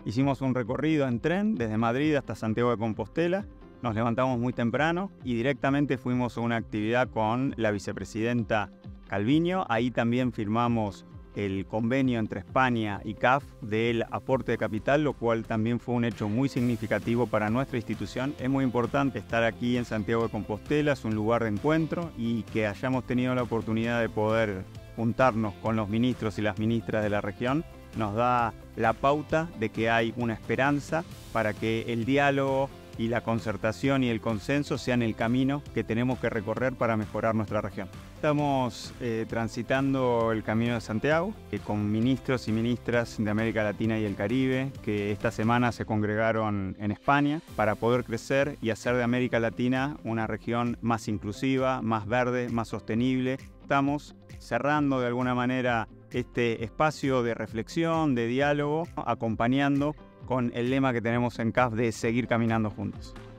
Hicimos un recorrido en tren desde Madrid hasta Santiago de Compostela. Nos levantamos muy temprano y directamente fuimos a una actividad con la vicepresidenta Calviño. Ahí también firmamos el convenio entre España y CAF del aporte de capital, lo cual también fue un hecho muy significativo para nuestra institución. Es muy importante estar aquí en Santiago de Compostela, es un lugar de encuentro, y que hayamos tenido la oportunidad de poder juntarnos con los ministros y las ministras de la región nos da la pauta de que hay una esperanza para que el diálogo y la concertación y el consenso sean el camino que tenemos que recorrer para mejorar nuestra región. Estamos transitando el Camino de Santiago con ministros y ministras de América Latina y el Caribe que esta semana se congregaron en España para poder crecer y hacer de América Latina una región más inclusiva, más verde, más sostenible. Estamos cerrando de alguna manera este espacio de reflexión, de diálogo, acompañando con el lema que tenemos en CAF de seguir caminando juntos.